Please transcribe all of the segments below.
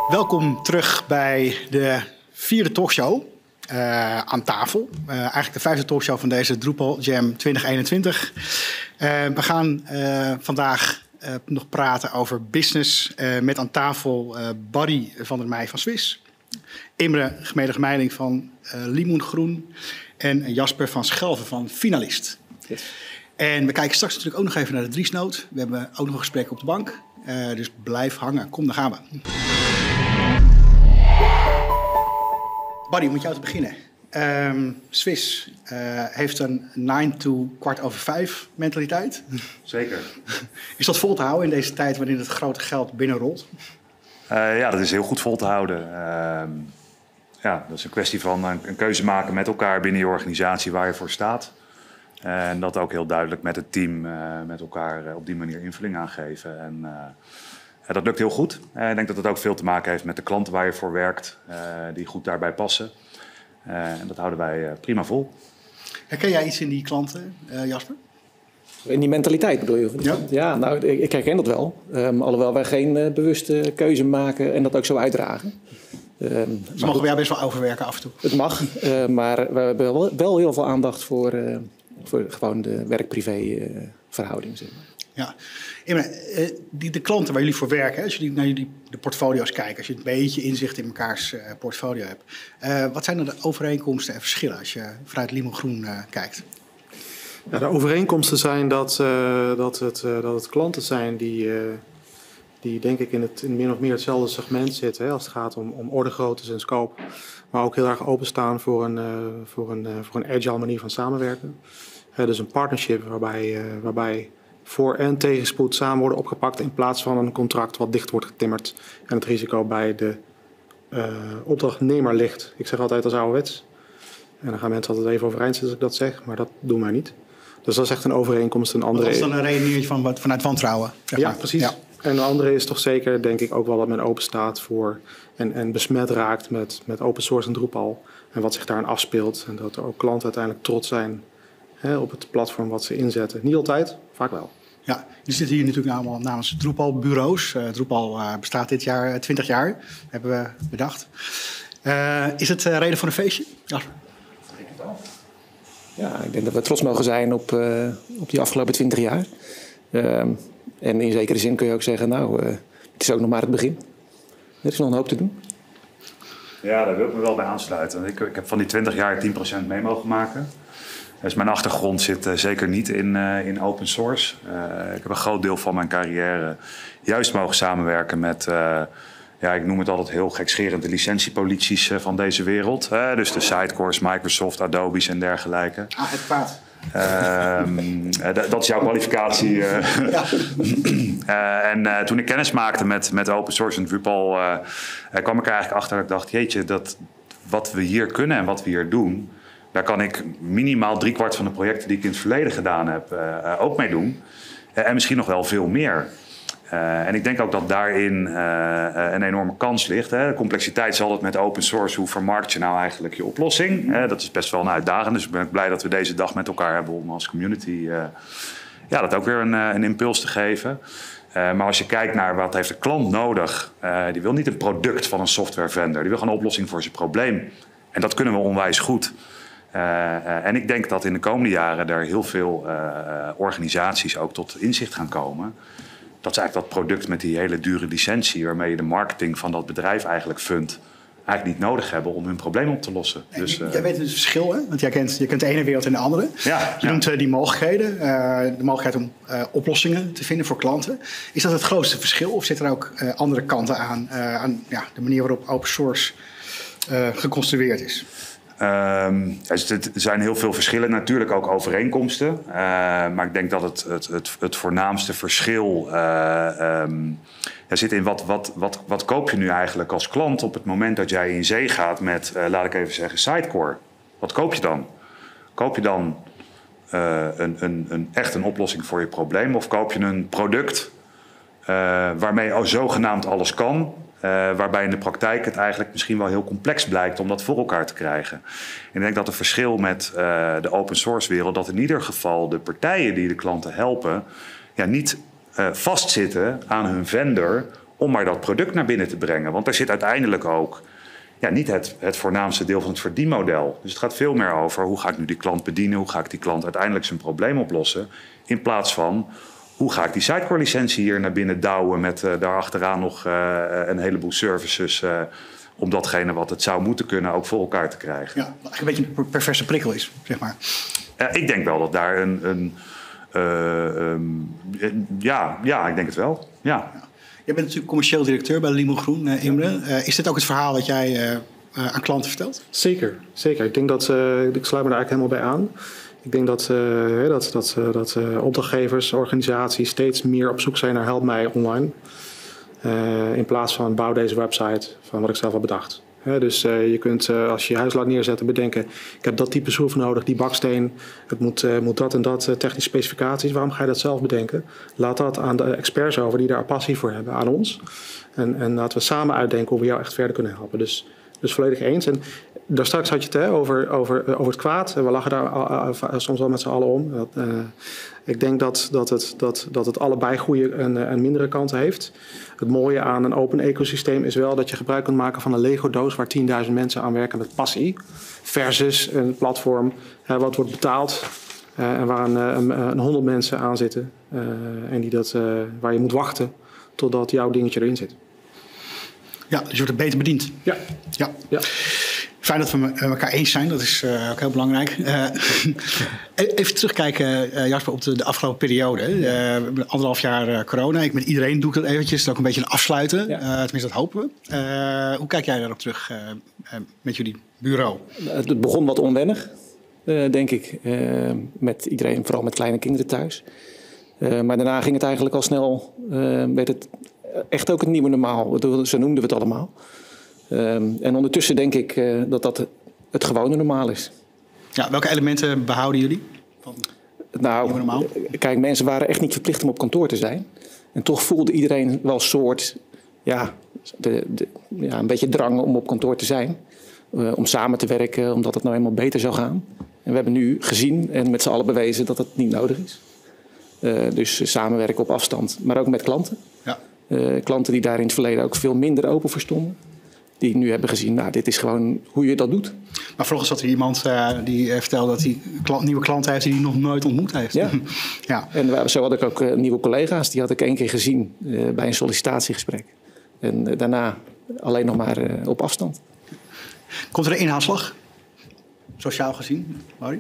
Welkom terug bij de vierde talkshow aan tafel. Eigenlijk de vijfde talkshow van deze Drupal Jam 2021. We gaan vandaag nog praten over business met aan tafel Barry van der Meij van Swiss, Imre Gemeiling van Limoen Groen en Jasper van Schelven van Finalist. Yes. En we kijken straks natuurlijk ook nog even naar de Driesnoot. We hebben ook nog een gesprek op de bank. Dus blijf hangen. Kom, daar gaan we. Barry, om met jou te beginnen. Swiss heeft een 9 to 4:15 mentaliteit. Zeker. Is dat vol te houden in deze tijd waarin het grote geld binnenrolt? Ja, dat is heel goed vol te houden. Ja, dat is een kwestie van een keuze maken met elkaar binnen je organisatie waar je voor staat. En dat ook heel duidelijk met het team met elkaar op die manier invulling aangeven. En dat lukt heel goed. Ik denk dat het ook veel te maken heeft met de klanten waar je voor werkt, die goed daarbij passen. En dat houden wij prima vol. Herken jij iets in die klanten, Jasper? In die mentaliteit bedoel je? Ja, nou, ik herken dat wel. Alhoewel wij geen bewuste keuze maken en dat ook zo uitdragen. Ze mogen bij jou best wel overwerken af en toe. Het mag, maar we hebben wel heel veel aandacht voor gewoon de werk-privé verhouding. Zeg maar. Ja, de klanten waar jullie voor werken, als je naar de portfolio's kijkt, als je een beetje inzicht in mekaars portfolio hebt. Wat zijn dan de overeenkomsten en verschillen als je vanuit Limoen Groen kijkt? Ja, de overeenkomsten zijn dat het klanten zijn die denk ik in min of meer hetzelfde segment zitten. Hè, als het gaat om ordegroottes en scope. Maar ook heel erg openstaan voor een agile manier van samenwerken. Dus een partnership waarbij voor- en tegenspoed samen worden opgepakt in plaats van een contract wat dicht wordt getimmerd en het risico bij de opdrachtnemer ligt. Ik zeg altijd als ouderwets. En dan gaan mensen altijd even overeind zitten als ik dat zeg, maar dat doen wij niet. Dus dat is echt een overeenkomst. Dat is dan een redenering vanuit wantrouwen? Zeg maar. Ja, precies. Ja. En de andere is toch zeker, denk ik, ook wel dat men open staat voor en besmet raakt met open source en Drupal. En wat zich daarin afspeelt. En dat er ook klanten uiteindelijk trots zijn op het platform wat ze inzetten. Niet altijd, vaak wel. Ja, we zitten hier natuurlijk allemaal namens Drupal-bureaus. Drupal bestaat dit jaar 20 jaar, hebben we bedacht. Is het reden voor een feestje? Ja. Ja, ik denk dat we trots mogen zijn op die afgelopen 20 jaar. En in zekere zin kun je ook zeggen, het is ook nog maar het begin. Er is nog een hoop te doen. Ja, daar wil ik me wel bij aansluiten. Ik heb van die 20 jaar 10% mee mogen maken. Dus mijn achtergrond zit zeker niet in open source. Ik heb een groot deel van mijn carrière juist mogen samenwerken met, ik noem het altijd heel gekscherend, de licentiepolities van deze wereld. Dus de Sitecores, Microsoft, Adobe's en dergelijke. Het paard. Dat is jouw kwalificatie. En toen ik kennis maakte met open source en Drupal, kwam ik er eigenlijk achter dat ik dacht, jeetje, dat wat we hier kunnen en wat we hier doen, daar kan ik minimaal 3/4 van de projecten die ik in het verleden gedaan heb ook mee doen. En misschien nog wel veel meer. En ik denk ook dat daarin een enorme kans ligt. Hè. De complexiteit is altijd met open source. Hoe vermarkt je nou eigenlijk je oplossing? Dat is best wel een uitdaging. Dus ik ben blij dat we deze dag met elkaar hebben om als community dat ook weer een impuls te geven. Maar als je kijkt naar wat heeft de klant nodig, die wil niet een product van een software vendor. Die wil gewoon een oplossing voor zijn probleem. En dat kunnen we onwijs goed. En ik denk dat in de komende jaren er heel veel organisaties ook tot inzicht gaan komen. Dat ze eigenlijk dat product met die hele dure licentie, waarmee je de marketing van dat bedrijf eigenlijk fundt, eigenlijk niet nodig hebben om hun probleem op te lossen. Dus, jij weet het verschil, hè? Want je kent de ene wereld en de andere. Je noemt die mogelijkheden, de mogelijkheid om oplossingen te vinden voor klanten. Is dat het grootste verschil of zitten er ook andere kanten aan de manier waarop open source geconstrueerd is? Er zijn heel veel verschillen, natuurlijk ook overeenkomsten. Maar ik denk dat het voornaamste verschil zit in wat koop je nu eigenlijk als klant op het moment dat jij in zee gaat met, laat ik even zeggen, Sitecore. Wat koop je dan? Koop je dan echt een oplossing voor je probleem? Of koop je een product waarmee zogenaamd alles kan, waarbij in de praktijk het eigenlijk misschien wel heel complex blijkt om dat voor elkaar te krijgen. En ik denk dat het verschil met de open source wereld, dat in ieder geval de partijen die de klanten helpen, niet vastzitten aan hun vendor om maar dat product naar binnen te brengen. Want daar zit uiteindelijk ook niet het voornaamste deel van het verdienmodel. Dus het gaat veel meer over hoe ga ik nu die klant bedienen, hoe ga ik die klant uiteindelijk zijn probleem oplossen, in plaats van hoe ga ik die Sitecore licentie hier naar binnen douwen met daarachteraan nog een heleboel services om datgene wat het zou moeten kunnen ook voor elkaar te krijgen. Ja, wat een beetje een perverse prikkel is, zeg maar. Ik denk wel dat daar ik denk het wel. Ja. Jij bent natuurlijk commercieel directeur bij Limo Groen, Imre. Is dit ook het verhaal dat jij aan klanten vertelt? Zeker. Ik denk dat, ik sluit me daar eigenlijk helemaal bij aan. Ik denk dat opdrachtgevers, organisaties steeds meer op zoek zijn naar help mij online. In plaats van bouw deze website van wat ik zelf had bedacht. Dus je kunt als je je huis laat neerzetten bedenken, ik heb dat type schroef nodig, die baksteen, het moet dat en dat technische specificaties. Waarom ga je dat zelf bedenken? Laat dat aan de experts over die daar passie voor hebben, aan ons. En laten we samen uitdenken hoe we jou echt verder kunnen helpen. Dus volledig eens. En daar straks had je het over het kwaad. We lachen daar soms wel met z'n allen om. Ik denk dat het allebei goede en mindere kanten heeft. Het mooie aan een open ecosysteem is wel dat je gebruik kunt maken van een Lego-doos waar 10.000 mensen aan werken met passie. Versus een platform wat wordt betaald en waar een 100 mensen aan zitten. En waar je moet wachten totdat jouw dingetje erin zit. Ja, dus je wordt er beter bediend. Ja. Fijn dat we het met elkaar eens zijn, dat is ook heel belangrijk. Even terugkijken, Jasper, op de afgelopen periode. We hebben 1,5 jaar corona. Met iedereen doe ik dat eventjes. Dat ook een beetje een afsluiten. Tenminste, dat hopen we. Hoe kijk jij daarop terug met jullie bureau? Het begon wat onwennig, denk ik. Met iedereen, vooral met kleine kinderen thuis. Maar daarna ging het eigenlijk al snel, werd het echt ook het nieuwe normaal. Zo noemden we het allemaal. En ondertussen denk ik dat het gewone normaal is. Ja, welke elementen behouden jullie? Kijk, mensen waren echt niet verplicht om op kantoor te zijn. En toch voelde iedereen wel een soort, een beetje drang om op kantoor te zijn. Om samen te werken, omdat het nou eenmaal beter zou gaan. En we hebben nu gezien en met z'n allen bewezen dat dat niet nodig is. Dus samenwerken op afstand, maar ook met klanten. Ja. Klanten die daar in het verleden ook veel minder open voor stonden. Die nu hebben gezien, dit is gewoon hoe je dat doet. Maar vroeger zat er iemand die vertelde dat hij nieuwe klanten heeft die hij nog nooit ontmoet heeft. Ja. Ja. En zo had ik ook nieuwe collega's. Die had ik 1 keer gezien bij een sollicitatiegesprek. En daarna alleen nog maar op afstand. Komt er een inhaalslag? Sociaal gezien, Mauri?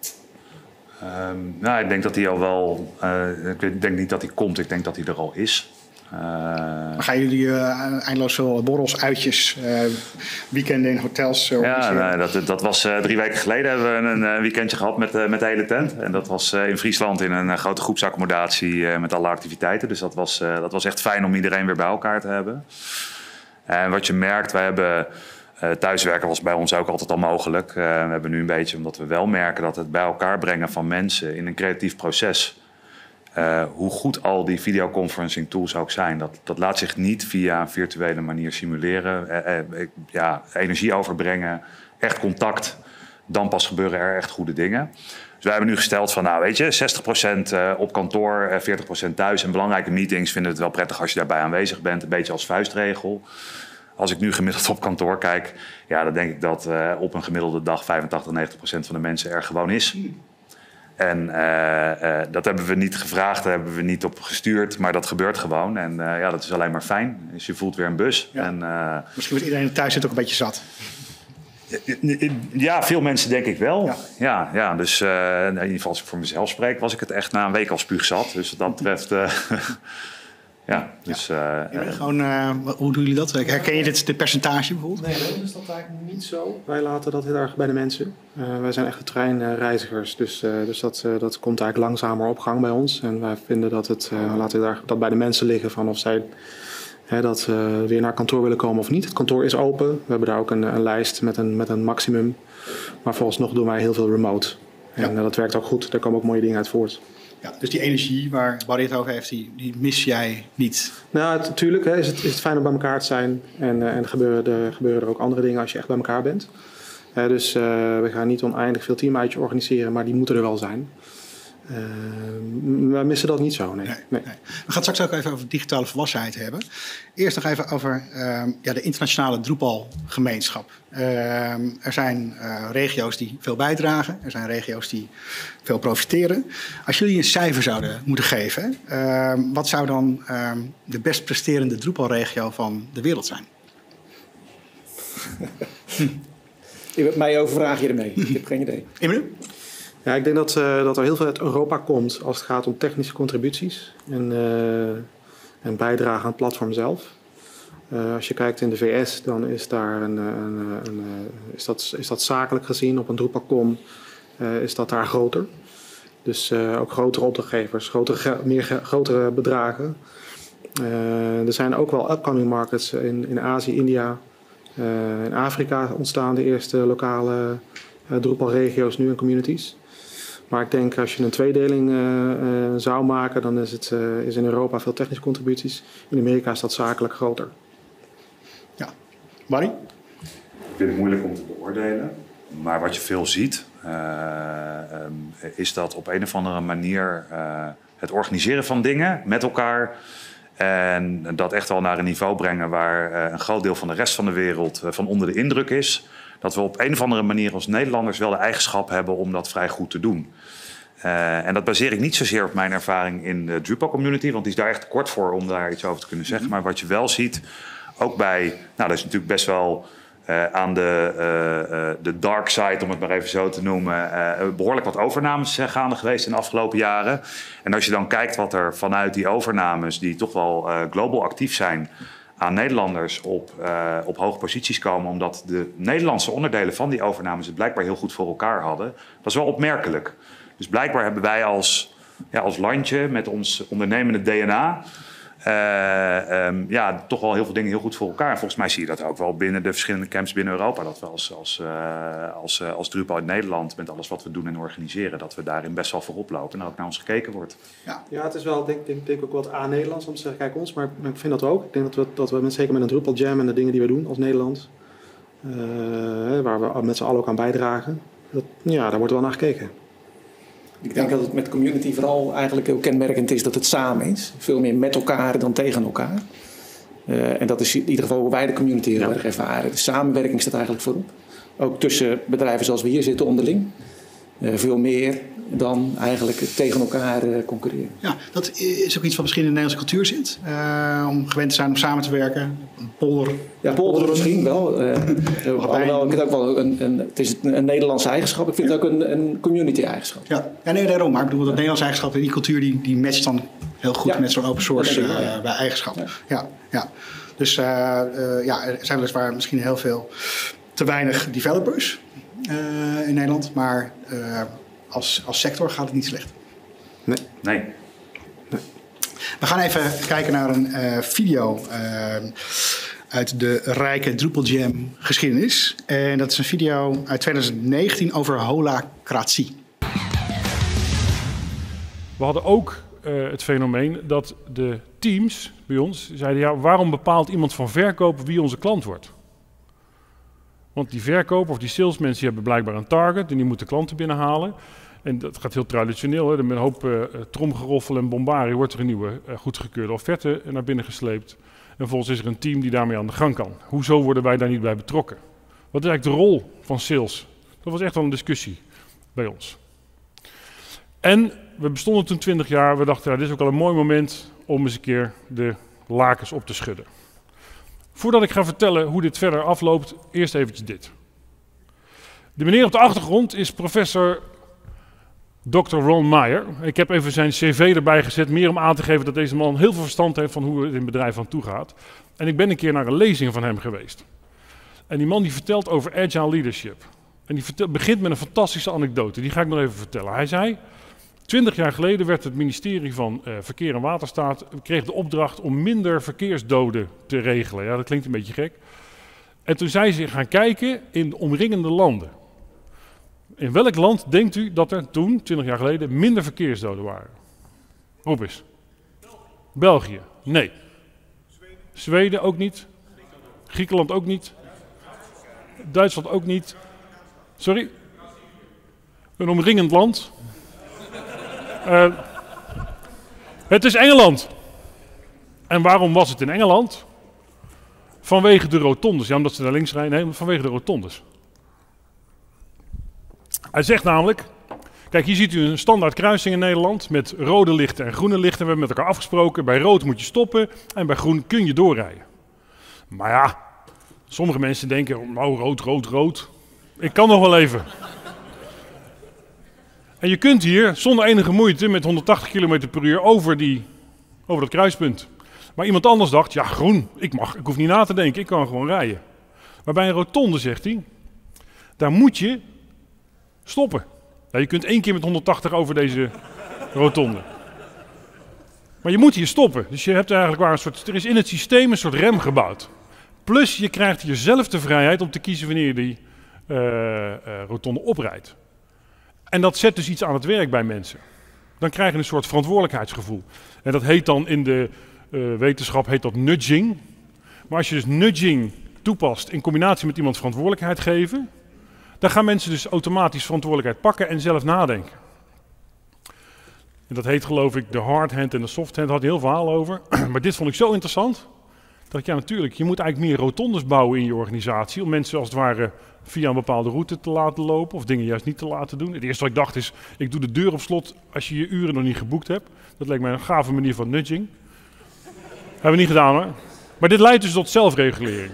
Ik denk dat hij al wel... ik denk niet dat hij komt, ik denk dat hij er al is. Maar gaan jullie eindeloos veel borrels, uitjes, weekenden in hotels organiseren? Dat was 3 weken geleden. Hebben we een weekendje gehad met de hele tent. En dat was in Friesland in een grote groepsaccommodatie met alle activiteiten. Dus dat was echt fijn om iedereen weer bij elkaar te hebben. En wat je merkt, wij hebben... thuiswerken was bij ons ook altijd al mogelijk. We hebben nu een beetje, omdat we wel merken dat het bij elkaar brengen van mensen in een creatief proces... hoe goed al die videoconferencing tools ook zijn. Dat laat zich niet via een virtuele manier simuleren. Energie overbrengen, echt contact. Dan pas gebeuren er echt goede dingen. Dus wij hebben nu gesteld van, 60% op kantoor, 40% thuis. En belangrijke meetings vinden het wel prettig als je daarbij aanwezig bent. Een beetje als vuistregel. Als ik nu gemiddeld op kantoor kijk, dan denk ik dat op een gemiddelde dag 85-90% van de mensen er gewoon is. En dat hebben we niet gevraagd, daar hebben we niet op gestuurd, maar dat gebeurt gewoon. En dat is alleen maar fijn. Dus je voelt weer een bus. Ja. En, misschien wordt iedereen thuis zit ook een beetje zat. Ja, veel mensen denk ik wel. Ja, dus in ieder geval als ik voor mezelf spreek, was ik het echt na een week al spuugzat. Dus wat dat betreft... hoe doen jullie dat? Herken je dit percentage bijvoorbeeld? Nee, dat is dat eigenlijk niet zo. Wij laten dat heel erg bij de mensen. Wij zijn echt de treinreizigers. Dus dat komt eigenlijk langzamer op gang bij ons. En wij vinden dat laten we dat bij de mensen liggen van of zij weer naar kantoor willen komen of niet. Het kantoor is open. We hebben daar ook een lijst met een maximum. Maar vooralsnog doen wij heel veel remote. En dat werkt ook goed. Daar komen ook mooie dingen uit voort. Ja, dus die energie waar Barry het over heeft, die mis jij niet? Nou, natuurlijk is het fijn om bij elkaar te zijn. En gebeuren er ook andere dingen als je echt bij elkaar bent. Dus we gaan niet oneindig veel teamuitjes organiseren, maar die moeten er wel zijn. Wij missen dat niet zo, nee. Nee. We gaan het straks ook even over digitale volwassenheid hebben. Eerst nog even over de internationale Drupal-gemeenschap. Er zijn regio's die veel bijdragen. Er zijn regio's die veel profiteren. Als jullie een cijfer zouden moeten geven, wat zou dan de best presterende Drupal-regio van de wereld zijn? Mij overvraag je ermee. Ik heb geen idee. 1 minuut? Ja, ik denk dat er heel veel uit Europa komt als het gaat om technische contributies en bijdrage aan het platform zelf. Als je kijkt in de VS, dan is daar is dat zakelijk gezien op een Drupal.com is dat daar groter. Dus ook grotere opdrachtgevers, grotere bedragen. Er zijn ook wel upcoming markets in Azië, India. In Afrika ontstaan de eerste lokale Drupal-regio's nu en communities. Maar ik denk als je een tweedeling zou maken, dan is in Europa veel technische contributies. In Amerika is dat zakelijk groter. Ja. Barry? Ik vind het moeilijk om te beoordelen. Maar wat je veel ziet, is dat op een of andere manier het organiseren van dingen met elkaar en dat echt wel naar een niveau brengen waar een groot deel van de rest van de wereld van onder de indruk is. Dat we op een of andere manier als Nederlanders wel de eigenschap hebben om dat vrij goed te doen. En dat baseer ik niet zozeer op mijn ervaring in de Drupal community, want die is daar echt kort voor om daar iets over te kunnen zeggen. Maar wat je wel ziet, ook bij, dat is natuurlijk best wel aan de dark side, om het maar even zo te noemen, behoorlijk wat overnames gaande geweest in de afgelopen jaren. En als je dan kijkt wat er vanuit die overnames, die toch wel global actief zijn, aan Nederlanders op hoge posities komen, omdat de Nederlandse onderdelen van die overnames het blijkbaar heel goed voor elkaar hadden. Dat is wel opmerkelijk. Dus blijkbaar hebben wij als landje met ons ondernemende DNA toch wel heel veel dingen heel goed voor elkaar. En volgens mij zie je dat ook wel binnen de verschillende camps binnen Europa. Dat we als Drupal in Nederland, met alles wat we doen en organiseren, dat we daarin best wel voorop lopen en ook naar ons gekeken wordt. Ja, het is wel, denk ook wat Nederlands om te zeggen, kijk ons, maar ik vind dat ook. Ik denk dat we zeker met een Drupal Jam en de dingen die we doen als Nederland, waar we met z'n allen ook aan bijdragen, daar wordt wel naar gekeken. Ik denk dat het met community vooral eigenlijk heel kenmerkend is dat het samen is. Veel meer met elkaar dan tegen elkaar. En dat is in ieder geval hoe wij de community heel erg ervaren. De samenwerking staat eigenlijk voorop. Ook tussen bedrijven zoals we hier zitten onderling. Veel meer dan eigenlijk tegen elkaar concurreren. Ja, dat is ook iets wat misschien in de Nederlandse cultuur zit. Om gewend te zijn om samen te werken. Polder. Ja, polderen misschien wel. Alhoewel ik het ook wel het is een Nederlandse eigenschap. Ik vind het ook een community eigenschap. Ja, nee, daarom. Maar ik bedoel, dat Nederlandse eigenschap en die cultuur die matcht dan heel goed met zo'n open source bij eigenschap. Ja. Dus er zijn weliswaar misschien heel veel te weinig developers in Nederland. Maar als sector gaat het niet slecht. Nee. We gaan even kijken naar een video uit de rijke Drupal Jam geschiedenis. En dat is een video uit 2019 over holacratie. We hadden ook het fenomeen dat de teams bij ons zeiden, waarom bepaalt iemand van verkoop wie onze klant wordt? Want die verkoper of die salesmensen hebben blijkbaar een target en die moeten klanten binnenhalen. En dat gaat heel traditioneel. Hè? Met een hoop tromgeroffel en bombarie wordt er een nieuwe goedgekeurde offerte naar binnen gesleept. En vervolgens is er een team die daarmee aan de gang kan. Hoezo worden wij daar niet bij betrokken? Wat is eigenlijk de rol van sales? Dat was echt wel een discussie bij ons. En we bestonden toen 20 jaar. We dachten, dit is ook al een mooi moment om eens een keer de lakens op te schudden. Voordat ik ga vertellen hoe dit verder afloopt, eerst eventjes dit. De meneer op de achtergrond is professor Dr. Ron Meyer. Ik heb even zijn cv erbij gezet, meer om aan te geven dat deze man heel veel verstand heeft van hoe het in het bedrijf aan toe gaat. En ik ben een keer naar een lezing van hem geweest. En die man die vertelt over agile leadership. En die begint met een fantastische anekdote, die ga ik nog even vertellen. Hij zei, 20 jaar geleden werd het ministerie van Verkeer en Waterstaat kreeg de opdracht om minder verkeersdoden te regelen. Ja, dat klinkt een beetje gek. En toen zijn ze gaan kijken in de omringende landen. In welk land denkt u dat er toen, 20 jaar geleden, minder verkeersdoden waren? Roep eens. België? Nee. Zweden ook niet. Griekenland ook niet. Duitsland ook niet. Sorry? Een omringend land? Het is Engeland. En waarom was het in Engeland? Vanwege de rotondes. Ja, omdat ze naar links rijden. Nee, vanwege de rotondes. Hij zegt namelijk... Kijk, hier ziet u een standaard kruising in Nederland met rode lichten en groene lichten. We hebben met elkaar afgesproken. Bij rood moet je stoppen en bij groen kun je doorrijden. Maar ja, sommige mensen denken, nou rood. Ik kan nog wel even. En je kunt hier zonder enige moeite met 180 km per uur over dat kruispunt. Maar iemand anders dacht, ja groen, ik hoef niet na te denken, ik kan gewoon rijden. Maar bij een rotonde, zegt hij, daar moet je stoppen. Nou, je kunt 1 keer met 180 over deze rotonde. Maar je moet hier stoppen. Dus je hebt eigenlijk er is in het systeem een soort rem gebouwd. Plus je krijgt hier zelf de vrijheid om te kiezen wanneer je die rotonde oprijdt. En dat zet dus iets aan het werk bij mensen. Dan krijg je een soort verantwoordelijkheidsgevoel. En dat heet dan in de wetenschap heet dat nudging. Maar als je dus nudging toepast in combinatie met iemand verantwoordelijkheid geven, dan gaan mensen dus automatisch verantwoordelijkheid pakken en zelf nadenken. En dat heet geloof ik de hard hand en de soft hand, daar had hij heel verhaal over. Maar dit vond ik zo interessant, dat ik ja natuurlijk, je moet eigenlijk meer rotondes bouwen in je organisatie, om mensen als het ware via een bepaalde route te laten lopen of dingen juist niet te laten doen. Het eerste wat ik dacht is, ik doe de deur op slot als je je uren nog niet geboekt hebt. Dat leek mij een gave manier van nudging. Hebben we niet gedaan hoor. Maar dit leidt dus tot zelfregulering.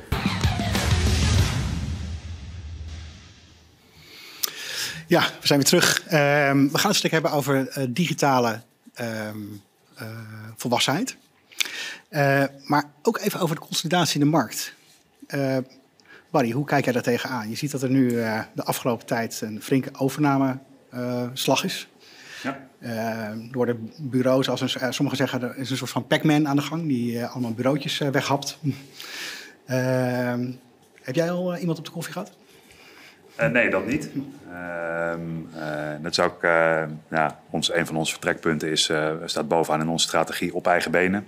Ja, we zijn weer terug. We gaan een stuk hebben over digitale volwassenheid. Maar ook even over de consolidatie in de markt. Barry, hoe kijk jij daar tegenaan? Je ziet dat er nu de afgelopen tijd een flinke overnameslag is. Ja. Door de bureaus, sommigen zeggen er is een soort van Pac-Man aan de gang die allemaal bureautjes weghapt. Heb jij al iemand op de koffie gehad? Nee, dat niet. Dat is ook een van onze vertrekpunten staat bovenaan in onze strategie op eigen benen.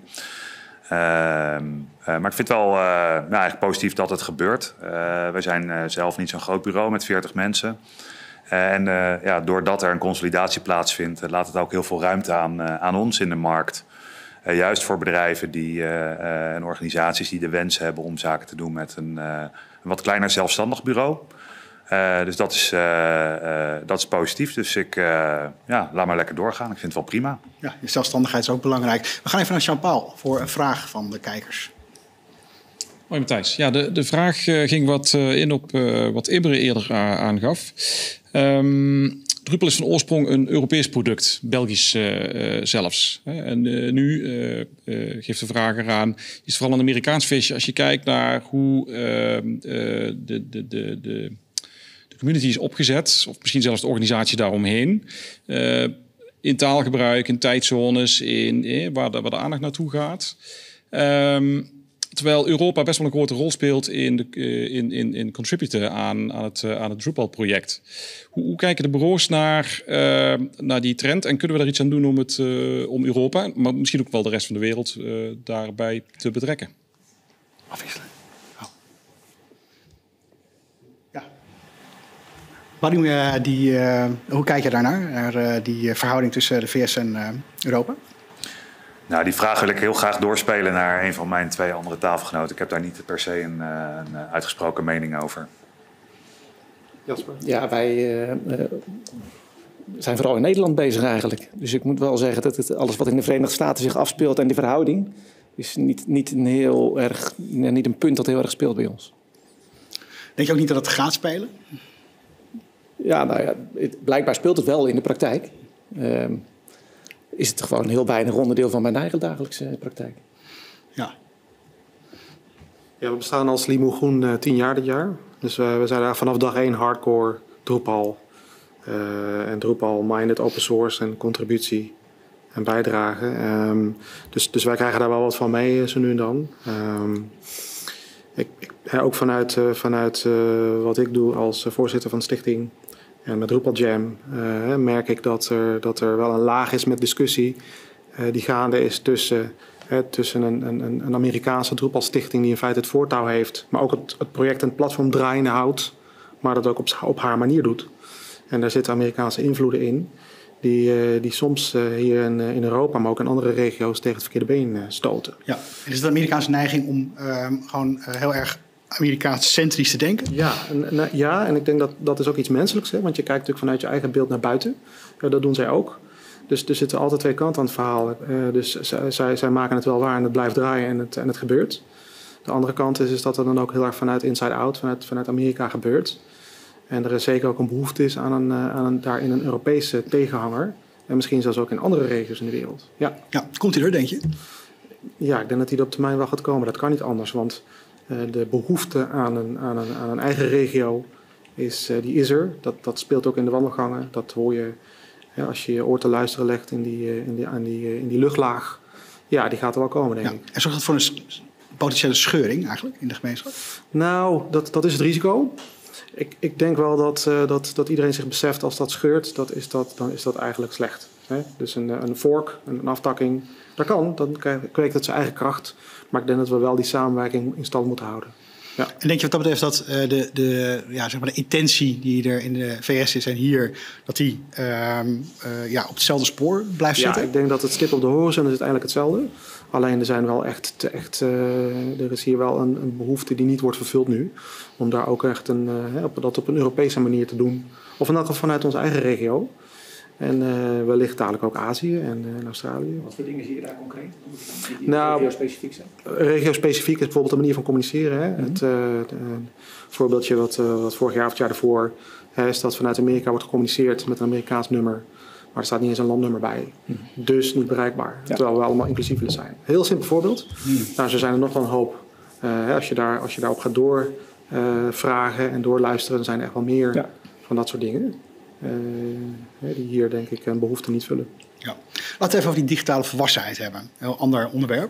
Maar ik vind het wel eigenlijk positief dat het gebeurt. Wij zijn zelf niet zo'n groot bureau met 40 mensen. Doordat er een consolidatie plaatsvindt, laat het ook heel veel ruimte aan ons in de markt. Juist voor bedrijven en organisaties die de wens hebben om zaken te doen met een wat kleiner zelfstandig bureau. Dus dat is positief. Dus laat maar lekker doorgaan. Ik vind het wel prima. Ja, je zelfstandigheid is ook belangrijk. We gaan even naar Jean-Paul voor een vraag van de kijkers. Hoi Matthijs. Ja, de vraag ging wat in op wat Imre eerder aangaf. Drupal is van oorsprong een Europees product, Belgisch zelfs. En nu geeft de vraag eraan, is het vooral een Amerikaans visje als je kijkt naar hoe de community is opgezet, of misschien zelfs de organisatie daaromheen. In taalgebruik, in tijdzones, waar de aandacht naartoe gaat. Terwijl Europa best wel een grote rol speelt in contributen aan het Drupal-project. Hoe kijken de bureaus naar die trend? En kunnen we daar iets aan doen om Europa, maar misschien ook wel de rest van de wereld, daarbij te betrekken? Afwisselen. Oh. Ja. Barry, hoe kijk je daarnaar? Naar die verhouding tussen de VS en Europa? Nou, die vraag wil ik heel graag doorspelen naar een van mijn 2 andere tafelgenoten. Ik heb daar niet per se een uitgesproken mening over. Jasper? Ja, wij zijn vooral in Nederland bezig eigenlijk. Dus ik moet wel zeggen dat alles wat in de Verenigde Staten zich afspeelt en die verhouding is niet een punt dat heel erg speelt bij ons. Denk je ook niet dat het gaat spelen? Ja, nou ja, blijkbaar speelt het wel in de praktijk. Is het gewoon een heel weinig onderdeel van mijn eigen dagelijkse praktijk. Ja. Ja, we bestaan als Limo Groen 10 jaar dit jaar. Dus we zijn daar vanaf dag 1 hardcore Drupal. En Drupal-minded open source en contributie en bijdrage. Dus wij krijgen daar wel wat van mee zo nu en dan. Ook vanuit wat ik doe als voorzitter van de stichting en met Drupal Jam merk ik dat er wel een laag is met discussie die gaande is tussen een Amerikaanse Drupal-stichting die in feite het voortouw heeft, maar ook het project en het platform draaiende houdt, maar dat ook op haar manier doet. En daar zitten Amerikaanse invloeden in, die soms hier in Europa, maar ook in andere regio's tegen het verkeerde been stoten. Ja, en is het de Amerikaanse neiging om gewoon heel erg Amerikaans-centrisch te denken? Ja, en ik denk dat is ook iets menselijks. Hè? Want je kijkt natuurlijk vanuit je eigen beeld naar buiten. Dat doen zij ook. Dus er zitten altijd twee kanten aan het verhaal. Dus zij maken het wel waar en het blijft draaien en het gebeurt. De andere kant is dat er dan ook heel erg vanuit inside-out, vanuit Amerika gebeurt. En er is zeker ook een behoefte is aan daarin een Europese tegenhanger. En misschien zelfs ook in andere regio's in de wereld. Ja, komt hij er, denk je? Ja, ik denk dat die er op termijn wel gaat komen. Dat kan niet anders, want de behoefte aan een eigen regio die is er. Dat speelt ook in de wandelgangen. Dat hoor je als je je oor te luisteren legt in die luchtlaag. Ja, die gaat er wel komen, denk ik. En zorgt dat voor een potentiële scheuring eigenlijk in de gemeenschap? Nou, dat is het risico. Ik denk wel dat iedereen zich beseft als dat scheurt, dan is dat eigenlijk slecht. Hè? Dus een vork, een aftakking, dat kan. Dan kweekt het zijn eigen kracht. Maar ik denk dat we wel die samenwerking in stand moeten houden. Ja. En denk je wat dat betreft dat de intentie die er in de VS is en hier, dat die op hetzelfde spoor blijft zitten? Ja, ik denk dat het stip op de horizon is uiteindelijk hetzelfde. Alleen er zijn wel er is hier wel een behoefte die niet wordt vervuld nu. Om daar ook echt dat op een Europese manier te doen. Of in elk geval vanuit onze eigen regio. En wellicht dadelijk ook Azië en Australië. Wat voor dingen zie je daar concreet? Die regio-specifiek zijn? Regio-specifiek is bijvoorbeeld de manier van communiceren. Hè? Het voorbeeldje wat vorig jaar of het jaar daarvoor is dat vanuit Amerika wordt gecommuniceerd met een Amerikaans nummer. Maar er staat niet eens een landnummer bij. Dus niet bereikbaar. Ja. Terwijl we allemaal inclusief willen zijn. Heel simpel voorbeeld. Nou, zo zijn er nog wel een hoop. Als je daarop gaat doorvragen en doorluisteren, dan zijn er echt wel meer van dat soort dingen. Die hier denk ik een behoefte niet vullen. Ja. Laten we even over die digitale volwassenheid hebben. Een heel ander onderwerp.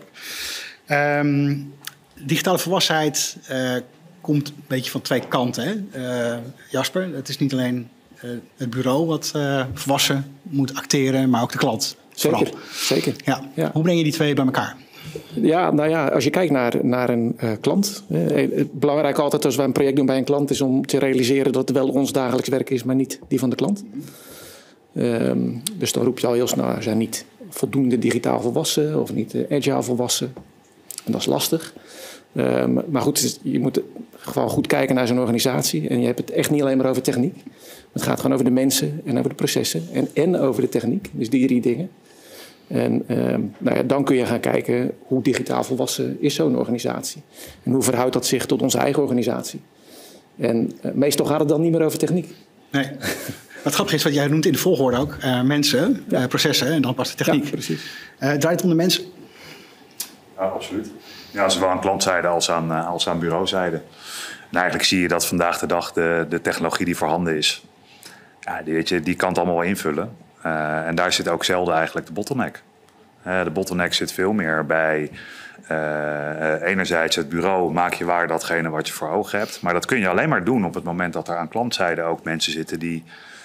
Digitale volwassenheid komt een beetje van twee kanten. Hè? Jasper, het is niet alleen het bureau wat volwassen moet acteren, maar ook de klant. Zeker. Ja. Hoe breng je die twee bij elkaar? Ja, nou ja, als je kijkt naar een klant. Belangrijk altijd als wij een project doen bij een klant is om te realiseren dat het wel ons dagelijks werk is, maar niet die van de klant. Dus dan roep je al heel snel, ze zijn niet voldoende digitaal volwassen of niet agile volwassen. En dat is lastig. Maar goed, je moet gewoon goed kijken naar zo'n organisatie. En je hebt het echt niet alleen maar over techniek. Het gaat gewoon over de mensen en over de processen en over de techniek. Dus die drie dingen. En dan kun je gaan kijken hoe digitaal volwassen is zo'n organisatie. En hoe verhoudt dat zich tot onze eigen organisatie. En meestal gaat het dan niet meer over techniek. Nee. Wat grappig is wat jij noemt in de volgorde ook. Mensen, processen en dan pas de techniek. Ja, precies. Draait het om de mensen? Ja, absoluut. Ja, zowel aan klantzijde als aan bureauzijde. En eigenlijk zie je dat vandaag de dag de technologie die voorhanden is, die kan het allemaal wel invullen. En daar zit ook zelden eigenlijk de bottleneck. De bottleneck zit veel meer bij enerzijds het bureau, maak je waar datgene wat je voor ogen hebt. Maar dat kun je alleen maar doen op het moment dat er aan klantzijde ook mensen zitten die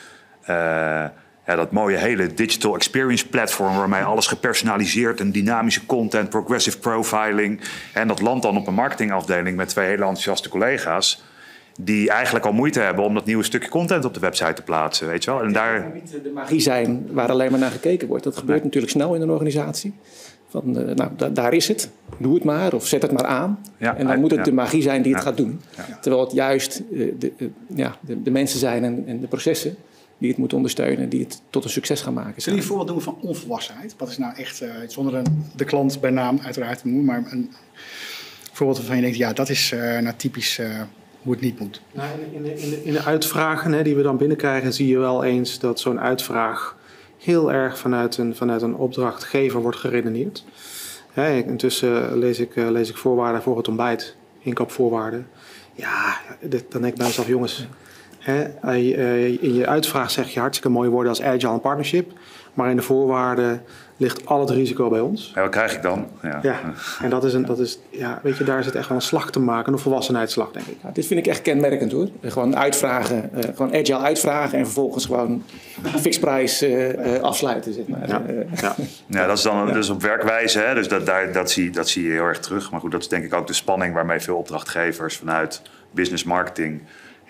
dat mooie hele digital experience platform waarmee alles gepersonaliseerd en dynamische content, progressive profiling. En dat landt dan op een marketingafdeling met twee hele enthousiaste collega's die eigenlijk al moeite hebben om dat nieuwe stukje content op de website te plaatsen, weet je wel. En daar moet niet de magie zijn waar alleen maar naar gekeken wordt. Dat gebeurt natuurlijk snel in een organisatie. Daar is het. Doe het maar of zet het maar aan. Ja, en dan moet het de magie zijn die het gaat doen. Ja. Terwijl het juist de mensen zijn en de processen die het moeten ondersteunen, die het tot een succes gaan maken. Zullen jullie een voorbeeld doen van onvolwassenheid? Wat is nou echt, zonder de klant bij naam uiteraard te noemen, maar een voorbeeld waarvan je denkt, dat is typisch hoe het niet moet? Nou, in de uitvragen die we dan binnenkrijgen, zie je wel eens dat zo'n uitvraag heel erg vanuit een opdrachtgever wordt geredeneerd. Intussen lees ik voorwaarden voor het ontbijt, inkoopvoorwaarden. Ja, dan denk ik bij mezelf, jongens, in je uitvraag zeg je hartstikke mooie woorden als agile en partnership. Maar in de voorwaarden ligt al het risico bij ons. Ja, wat krijg ik dan? Ja. En weet je, daar zit echt wel een slag te maken, een volwassenheidsslag, denk ik. Ja, dit vind ik echt kenmerkend hoor. Gewoon uitvragen, gewoon agile uitvragen en vervolgens gewoon fixprijs afsluiten. Zeg maar. Ja, dat is dan dus op werkwijze. Hè? Dus dat zie je heel erg terug. Maar goed, dat is denk ik ook de spanning waarmee veel opdrachtgevers vanuit business marketing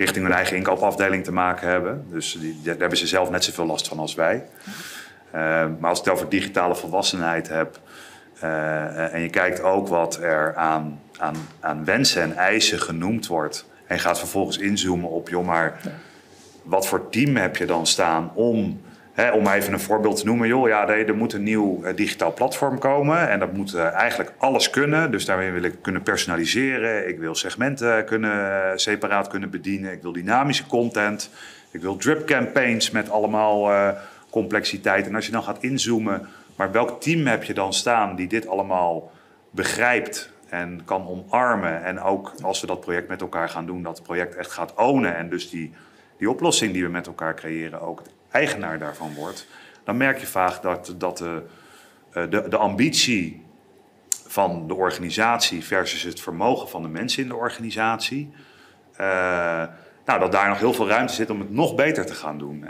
richting hun eigen inkoopafdeling te maken hebben. Dus daar hebben ze zelf net zoveel last van als wij. Maar als ik het over digitale volwassenheid heb... en je kijkt ook wat er aan wensen en eisen genoemd wordt... en je gaat vervolgens inzoomen op... joh, maar wat voor team heb je dan staan om even een voorbeeld te noemen... joh, ja, er moet een nieuw digitaal platform komen... en dat moet eigenlijk alles kunnen. Dus daarmee wil ik kunnen personaliseren. Ik wil segmenten separaat kunnen bedienen. Ik wil dynamische content. Ik wil drip campaigns met allemaal complexiteit. En als je dan gaat inzoomen... maar welk team heb je dan staan die dit allemaal begrijpt... en kan omarmen. En ook als we dat project met elkaar gaan doen... dat het project echt gaat ownen. En dus die oplossing die we met elkaar creëren... ook eigenaar daarvan wordt, dan merk je vaak dat de ambitie van de organisatie versus het vermogen van de mensen in de organisatie, dat daar nog heel veel ruimte zit om het nog beter te gaan doen.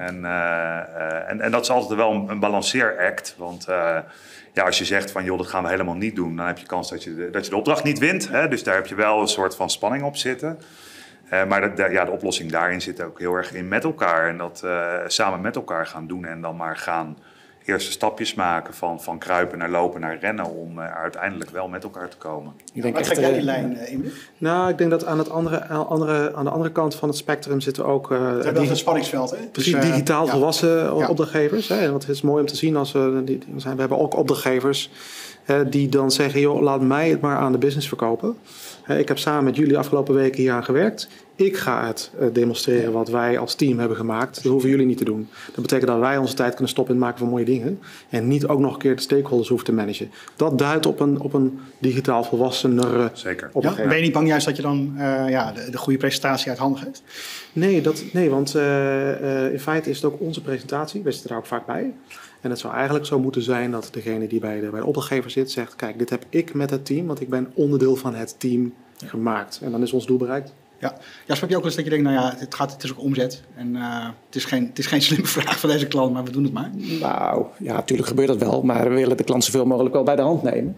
En dat is altijd wel een balanceeract, want als je zegt van joh, dat gaan we helemaal niet doen, dan heb je kans dat je de opdracht niet wint. Hè? Dus daar heb je wel een soort van spanning op zitten. Maar de oplossing daarin zit ook heel erg in met elkaar. En dat samen met elkaar gaan doen. En dan maar gaan eerste stapjes maken van kruipen naar lopen naar rennen. Om uiteindelijk wel met elkaar te komen. Ik denk trek jij die lijn in? Nou, ik denk dat aan de andere kant van het spectrum zitten ook... dat is een spanningsveld, hè? Precies, digitaal volwassen opdrachtgevers. Hè? En dat is mooi om te zien. We hebben ook opdrachtgevers die dan zeggen... joh, laat mij het maar aan de business verkopen. Ik heb samen met jullie de afgelopen weken hier aan gewerkt. Ik ga het demonstreren wat wij als team hebben gemaakt. Dat hoeven jullie niet te doen. Dat betekent dat wij onze tijd kunnen stoppen in het maken van mooie dingen. En niet ook nog een keer de stakeholders hoeven te managen. Dat duidt op een digitaal volwassenere opdrachtgever. Ben je niet bang juist dat je dan de goede presentatie uit handen geeft? Nee, want in feite is het ook onze presentatie. We zitten daar ook vaak bij. En het zou eigenlijk zo moeten zijn dat degene die bij de opdrachtgever zit zegt... kijk, dit heb ik met het team, want ik ben onderdeel van het team gemaakt. En dan is ons doel bereikt. Ja, snap je ook wel eens dat je denkt, het is ook omzet. En het is geen slimme vraag van deze klant, maar we doen het maar. Nou, ja, natuurlijk gebeurt dat wel. Maar we willen de klant zoveel mogelijk wel bij de hand nemen.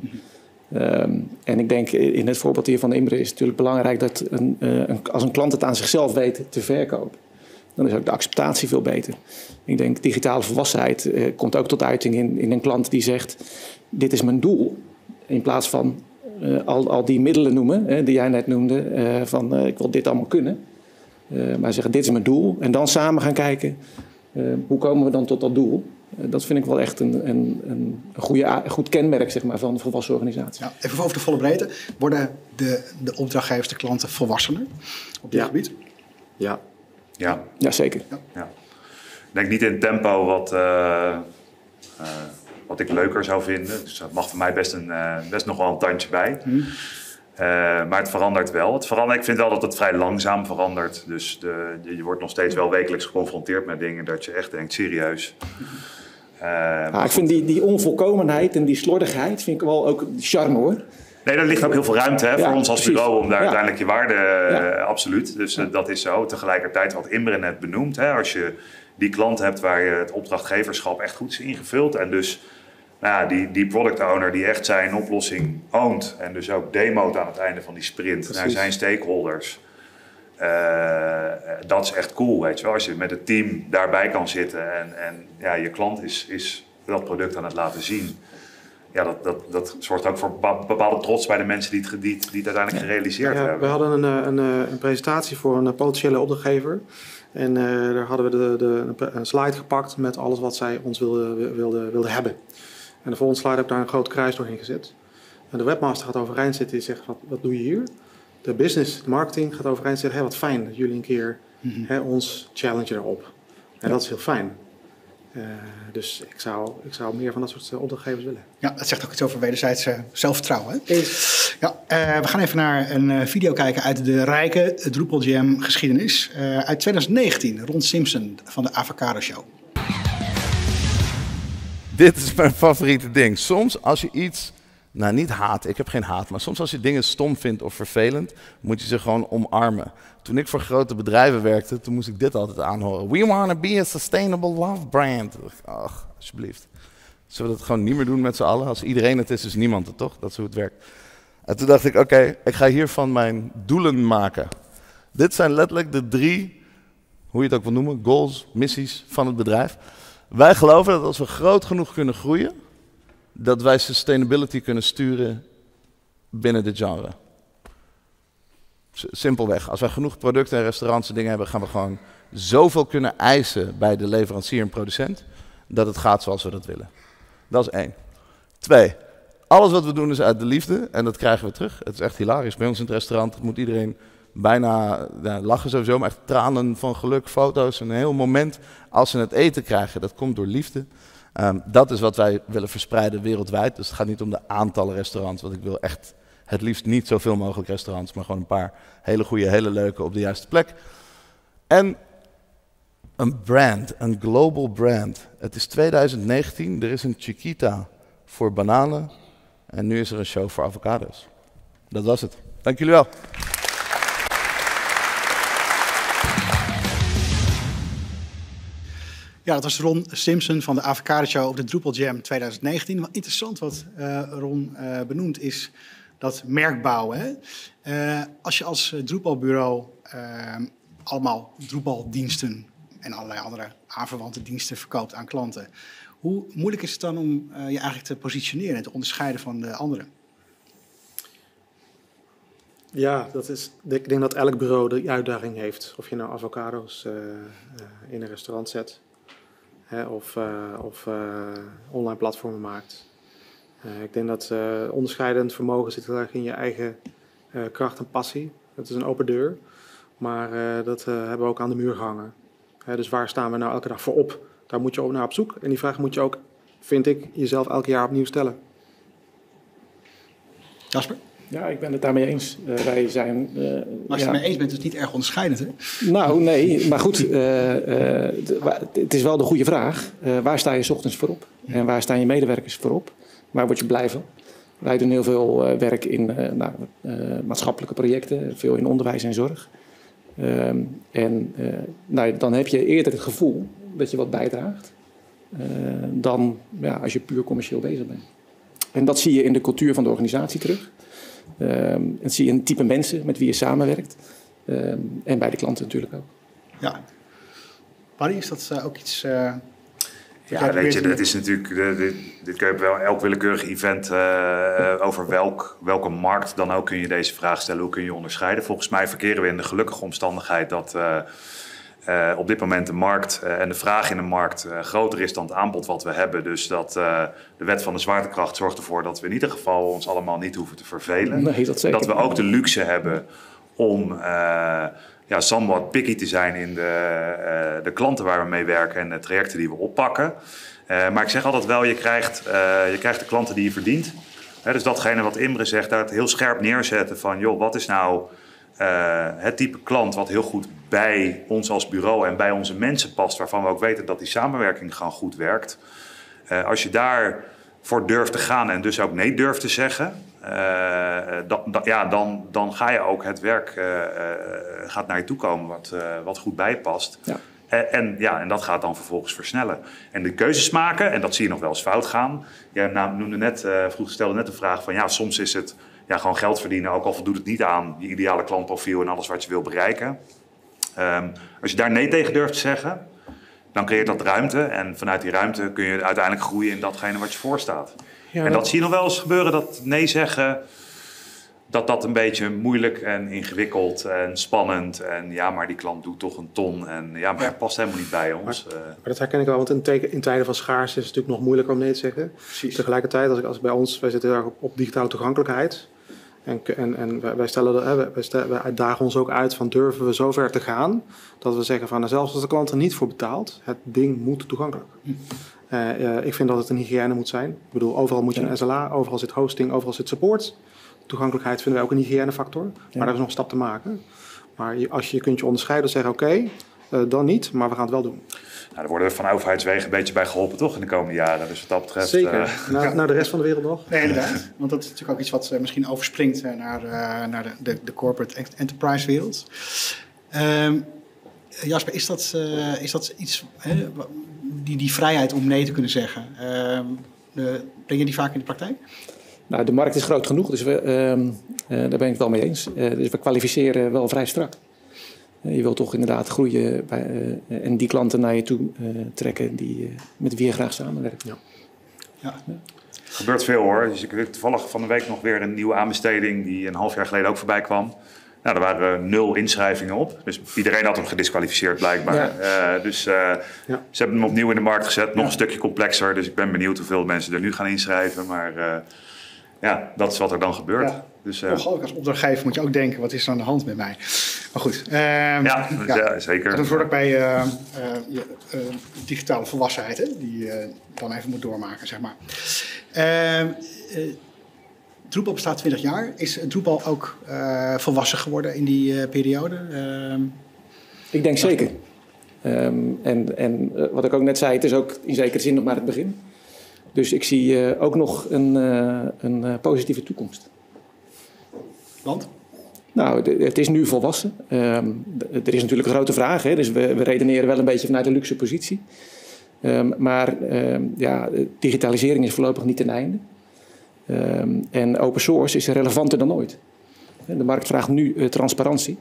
En ik denk, in het voorbeeld hier van Imre is het natuurlijk belangrijk... dat als een klant het aan zichzelf weet te verkopen... dan is ook de acceptatie veel beter. Ik denk, digitale volwassenheid komt ook tot uiting in een klant die zegt... dit is mijn doel. In plaats van al die middelen noemen, die jij net noemde... ik wil dit allemaal kunnen. Maar zeggen, dit is mijn doel. En dan samen gaan kijken, hoe komen we dan tot dat doel? Dat vind ik wel echt een goed kenmerk, zeg maar, van een volwassen organisatie. Ja, even over de volle breedte. Worden de opdrachtgevers, de klanten volwassener op dit gebied? Ja. Ja, zeker. Ja. Ik denk niet in het tempo wat ik leuker zou vinden. Dus dat mag voor mij best nog wel een tandje bij. Maar het verandert wel. Ik vind wel dat het vrij langzaam verandert. Dus je wordt nog steeds wel wekelijks geconfronteerd met dingen dat je echt denkt, serieus. Ik vind die onvolkomenheid en die slordigheid vind ik wel ook charme, hoor. Nee, daar ligt ook heel veel ruimte voor ons als precies. bureau om daar uiteindelijk je waarde, absoluut. Dus dat is zo. Tegelijkertijd wat Imre net benoemt, als je die klant hebt waar je het opdrachtgeverschap echt goed is ingevuld en dus die product owner die echt zijn oplossing oont en dus ook demo't aan het einde van die sprint naar zijn stakeholders. Dat is echt cool, weet je wel. Als je met het team daarbij kan zitten en je klant is dat product aan het laten zien. Ja, dat zorgt ook voor bepaalde trots bij de mensen die het uiteindelijk gerealiseerd hebben. We hadden een presentatie voor een potentiële opdrachtgever. En daar hadden we een slide gepakt met alles wat zij ons wilde hebben. En de volgende slide heb ik daar een groot kruis doorheen gezet. En de webmaster gaat overeind zitten en zegt, wat doe je hier? De business, de marketing gaat overeind zeggen, wat fijn dat jullie een keer ons challengen erop. En dat is heel fijn. Dus ik zou meer van dat soort opdrachtgevers willen. Ja, dat zegt ook iets over wederzijds zelfvertrouwen. Hè? Ja, we gaan even naar een video kijken uit de rijke Drupal Jam geschiedenis. Uit 2019, Ron Simpson van de Avocado Show. Dit is mijn favoriete ding. Soms als je iets, niet haat, ik heb geen haat, maar soms als je dingen stom vindt of vervelend, moet je ze gewoon omarmen. Toen ik voor grote bedrijven werkte, toen moest ik dit altijd aanhoren. We want to be a sustainable love brand. Ach, alsjeblieft. Zullen we dat gewoon niet meer doen met z'n allen? Als iedereen het is, dus niemand het, toch? Dat is hoe het werkt. En toen dacht ik, oké, ik ga hiervan mijn doelen maken. Dit zijn letterlijk de 3, hoe je het ook wil noemen, goals, missies van het bedrijf. Wij geloven dat als we groot genoeg kunnen groeien, dat wij sustainability kunnen sturen binnen dit genre. Simpelweg, als wij genoeg producten en restaurants en dingen hebben, gaan we gewoon zoveel kunnen eisen bij de leverancier en producent, dat het gaat zoals we dat willen. Dat is 1. 2, alles wat we doen is uit de liefde en dat krijgen we terug. Het is echt hilarisch. Bij ons in het restaurant moet iedereen bijna lachen sowieso, maar echt tranen van geluk, foto's, een heel moment als ze het eten krijgen. Dat komt door liefde. Dat is wat wij willen verspreiden wereldwijd. Dus het gaat niet om de aantallen restaurants, want ik wil echt het liefst niet zoveel mogelijk restaurants, maar gewoon een paar hele goede, hele leuke op de juiste plek. En een brand, een global brand. Het is 2019, er is een Chiquita voor bananen en nu is er een show voor avocado's. Dat was het. Dank jullie wel. Ja, dat was Ron Simpson van de Avocado Show op de Drupal Jam 2019. Wat interessant wat Ron benoemt is dat merkbouwen. Hè? Als je als Drupal-bureau allemaal Drupal-diensten en allerlei andere aanverwante diensten verkoopt aan klanten, hoe moeilijk is het dan om je eigenlijk te positioneren en te onderscheiden van de anderen? Ja, ik denk dat elk bureau die uitdaging heeft. Of je nou avocado's in een restaurant zet, hè, of online platformen maakt. Ik denk dat onderscheidend vermogen zit heel erg in je eigen kracht en passie. Dat is een open deur, maar dat hebben we ook aan de muur gehangen. Dus waar staan we nou elke dag voor op? Daar moet je ook naar op zoek. En die vraag moet je ook, vind ik, jezelf elk jaar opnieuw stellen. Jasper? Ja, ik ben het daarmee eens. Wij zijn... Als je het mee eens bent, is het niet erg onderscheidend, hè? Nou, nee, maar goed. Het is wel de goede vraag. Waar sta je 's ochtends voor op? En waar staan je medewerkers voor op? Waar word je blij van? Wij doen heel veel werk in maatschappelijke projecten. Veel in onderwijs en zorg. Dan heb je eerder het gevoel dat je wat bijdraagt. Dan als je puur commercieel bezig bent. En dat zie je in de cultuur van de organisatie terug. Dat zie je in het type mensen met wie je samenwerkt. En bij de klanten natuurlijk ook. Ja. Barry, is dat ook iets... Ja, weet je, dat is natuurlijk... Dit kun je op wel elk willekeurig event over welke markt dan ook kun je deze vraag stellen. Hoe kun je onderscheiden? Volgens mij verkeren we in de gelukkige omstandigheid dat op dit moment de markt en de vraag in de markt groter is dan het aanbod wat we hebben. Dus dat de wet van de zwaartekracht zorgt ervoor dat we in ieder geval ons allemaal niet hoeven te vervelen. Nee, dat zeker. Dat we ook de luxe hebben om somewhat picky te zijn in de klanten waar we mee werken en de trajecten die we oppakken. Maar ik zeg altijd wel, je krijgt de klanten die je verdient. Dus datgene wat Imre zegt, daar het heel scherp neerzetten van, joh, wat is nou het type klant wat heel goed bij ons als bureau en bij onze mensen past, waarvan we ook weten dat die samenwerking gewoon goed werkt. Als je daarvoor durft te gaan en dus ook nee durft te zeggen, dan ga je ook het werk gaat naar je toe komen wat goed bij je past. Ja. En dat gaat dan vervolgens versnellen. En de keuzes maken, en dat zie je nog wel eens fout gaan. Jij stelde net de vraag van, soms is het gewoon geld verdienen, ook al voldoet het niet aan je ideale klantprofiel en alles wat je wil bereiken. Als je daar nee tegen durft te zeggen, dan creëert dat ruimte. En vanuit die ruimte kun je uiteindelijk groeien in datgene wat je voorstaat. Ja, en dat zie je nog wel eens gebeuren, dat nee zeggen, dat een beetje moeilijk en ingewikkeld en spannend. En maar die klant doet toch een ton. En maar hij past helemaal niet bij ons. Maar dat herken ik wel, want in tijden van schaarste is het natuurlijk nog moeilijker om nee te zeggen. Precies. Tegelijkertijd, als bij ons, wij zitten heel erg op digitale toegankelijkheid. En wij dagen ons ook uit van, durven we zo ver te gaan dat we zeggen van, zelfs als de klant er niet voor betaalt, het ding moet toegankelijk. Ik vind dat het een hygiëne moet zijn. Ik bedoel, overal moet je een SLA, overal zit hosting, overal zit support. Toegankelijkheid vinden wij ook een hygiënefactor, maar daar is nog een stap te maken. Maar je kunt je onderscheiden en zeggen, oké, dan niet, maar we gaan het wel doen. Nou, daar worden we van overheidswegen een beetje bij geholpen, toch, in de komende jaren. Dus wat dat betreft... Zeker. Naar de rest van de wereld nog? Nee, inderdaad. Want dat is natuurlijk ook iets wat misschien overspringt naar de corporate enterprise wereld. Jasper, is dat iets, die vrijheid om nee te kunnen zeggen, breng je die vaak in de praktijk? Nou, de markt is groot genoeg, dus daar ben ik het wel mee eens. Dus we kwalificeren wel vrij strak. Je wilt toch inderdaad groeien en die klanten naar je toe trekken met wie je graag samenwerkt. Ja. Ja. Er gebeurt veel hoor. Dus ik heb toevallig van de week nog weer een nieuwe aanbesteding die een half jaar geleden ook voorbij kwam. Nou, er waren 0 inschrijvingen op. Dus iedereen had hem gedisqualificeerd blijkbaar. Ja. Ze hebben hem opnieuw in de markt gezet. Nog een stukje complexer. Dus ik ben benieuwd hoeveel mensen er nu gaan inschrijven. Maar dat is wat er dan gebeurt. Ja. Dus, ook als opdrachtgever moet je ook denken, wat is er aan de hand met mij? Maar goed. Zeker. Dat hoort ook bij je digitale volwassenheid, hè, die je dan even moet doormaken, zeg maar. Drupal bestaat 20 jaar. Is Drupal ook volwassen geworden in die periode? Ik denk zeker. En wat ik ook net zei, het is ook in zekere zin nog maar het begin. Dus ik zie ook nog een positieve toekomst. Want? Nou, het is nu volwassen. Er is natuurlijk een grote vraag. Hè? Dus we redeneren wel een beetje vanuit een luxe positie. Maar digitalisering is voorlopig niet ten einde. En open source is relevanter dan ooit. De markt vraagt nu transparantie.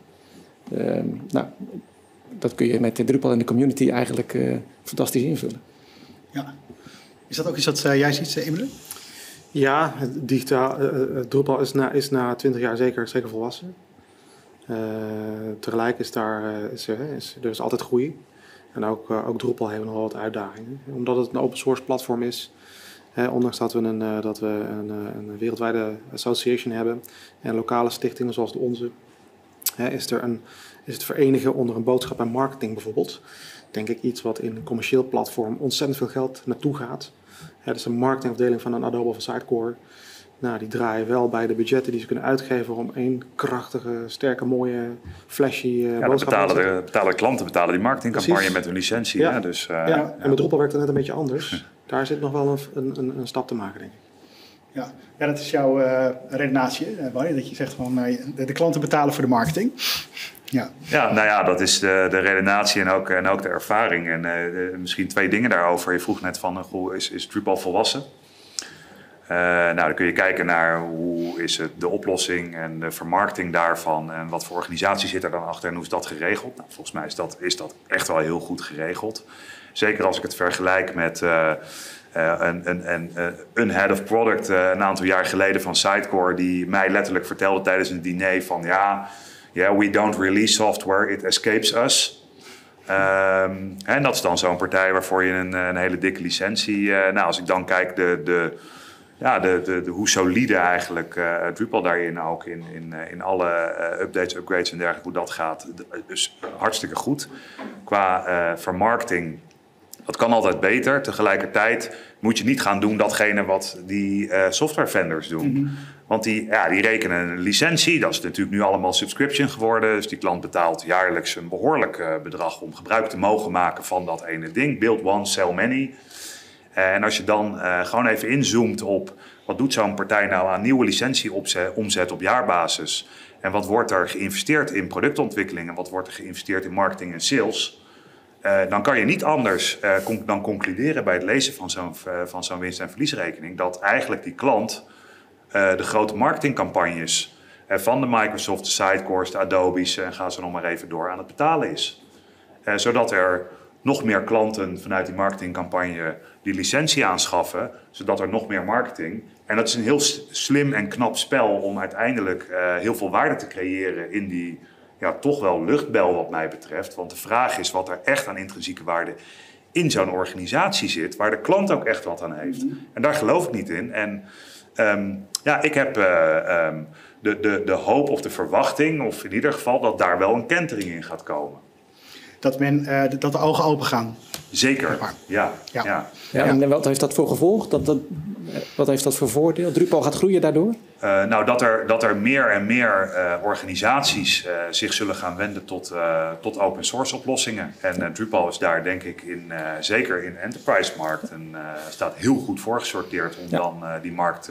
Dat kun je met Drupal en de community eigenlijk fantastisch invullen. Ja. Is dat ook iets wat jij ziet, Imre? Ja, Drupal is na 20 jaar zeker volwassen. Tegelijk is er is altijd groei. En ook Drupal heeft nog wel wat uitdagingen. Omdat het een open source platform is. Ondanks dat we een wereldwijde association hebben. En lokale stichtingen zoals de onze. Is het verenigen onder een boodschap en marketing bijvoorbeeld. Denk ik iets wat in een commercieel platform ontzettend veel geld naartoe gaat. Dat is een marketingafdeling van een Adobe of een Sitecore. Nou, die draaien wel bij de budgetten die ze kunnen uitgeven om één krachtige, sterke, mooie, flashy boodschap te zetten. Betalen klanten die marketingcampagne Precies. met hun licentie. Ja. Hè? Dus, En met Drupal werkt het net een beetje anders. Daar zit nog wel een stap te maken, denk ik. Ja, dat is jouw redenatie, Barry, dat je zegt van de klanten betalen voor de marketing. Ja, dat is de redenatie en ook de ervaring. En misschien 2 dingen daarover. Je vroeg net van, is Drupal volwassen? Dan kun je kijken naar hoe is het de oplossing en de vermarkting daarvan. En wat voor organisatie zit er dan achter en hoe is dat geregeld? Nou, volgens mij is dat echt wel heel goed geregeld. Zeker als ik het vergelijk met een head of product een aantal jaar geleden van Sitecore, die mij letterlijk vertelde tijdens een diner van we don't release software, it escapes us. En dat is dan zo'n partij waarvoor je een hele dikke licentie. Als ik dan kijk hoe solide eigenlijk Drupal daarin ook in alle updates, upgrades en dergelijke, hoe dat gaat. Dus hartstikke goed. Qua vermarkting, dat kan altijd beter. Tegelijkertijd moet je niet gaan doen datgene wat die software vendors doen. Mm-hmm. Want die rekenen een licentie. Dat is natuurlijk nu allemaal subscription geworden. Dus die klant betaalt jaarlijks een behoorlijk bedrag om gebruik te mogen maken van dat ene ding. Build one, sell many. En als je dan gewoon even inzoomt op wat doet zo'n partij nou aan nieuwe licentieomzet op jaarbasis. En wat wordt er geïnvesteerd in productontwikkeling en wat wordt er geïnvesteerd in marketing en sales. Dan kan je niet anders dan concluderen bij het lezen van zo'n winst- en verliesrekening dat eigenlijk die klant de grote marketingcampagnes van de Microsoft, de Sitecores, de Adobe's en ga zo nog maar even door aan het betalen is. Zodat er nog meer klanten vanuit die marketingcampagne die licentie aanschaffen, zodat er nog meer marketing. En dat is een heel slim en knap spel om uiteindelijk heel veel waarde te creëren in die toch wel luchtbel wat mij betreft. Want de vraag is wat er echt aan intrinsieke waarde in zo'n organisatie zit, waar de klant ook echt wat aan heeft. En daar geloof ik niet in. En ik heb de hoop of de verwachting, of in ieder geval dat daar wel een kentering in gaat komen. Dat de ogen open gaan. Zeker, ja. En wat heeft dat voor gevolg? Wat heeft dat voor voordeel? Drupal gaat groeien daardoor? Dat er meer en meer organisaties zich zullen gaan wenden tot open source oplossingen. En Drupal is daar denk ik zeker in enterprise-markt staat heel goed voorgesorteerd om dan die markt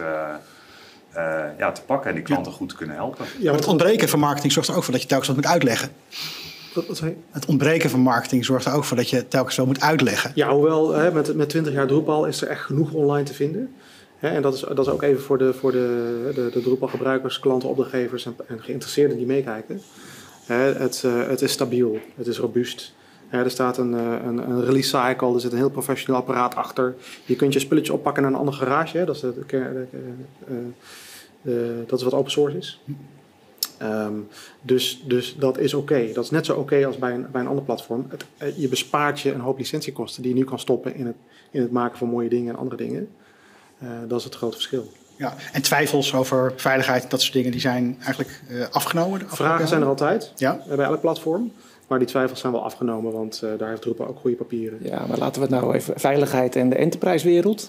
te pakken en die klanten goed te kunnen helpen. Ja, maar het ontbreken van marketing zorgt er ook voor dat je telkens wat moet uitleggen. Wat zei je? Het ontbreken van marketing zorgt er ook voor dat je telkens wel moet uitleggen. Ja, hoewel met 20 jaar Drupal is er echt genoeg online te vinden. En dat is ook even voor de Drupal gebruikers, klanten, opdrachtgevers en geïnteresseerden die meekijken. Het is stabiel, het is robuust. Er staat een release cycle, er zit een heel professioneel apparaat achter. Je kunt je spulletje oppakken naar een andere garage. Hè? Dat is wat open source is. Dus dat is oké. Dat is net zo oké als bij een ander platform. Je bespaart je een hoop licentiekosten die je nu kan stoppen in het maken van mooie dingen en andere dingen. Dat is het grote verschil. Ja, en twijfels over veiligheid, dat soort dingen, die zijn eigenlijk afgenomen? Vragen zijn er altijd, bij elk platform. Maar die twijfels zijn wel afgenomen, want daar heeft Drupal ook goede papieren. Ja, maar laten we het nou even... Veiligheid en de enterprise-wereld.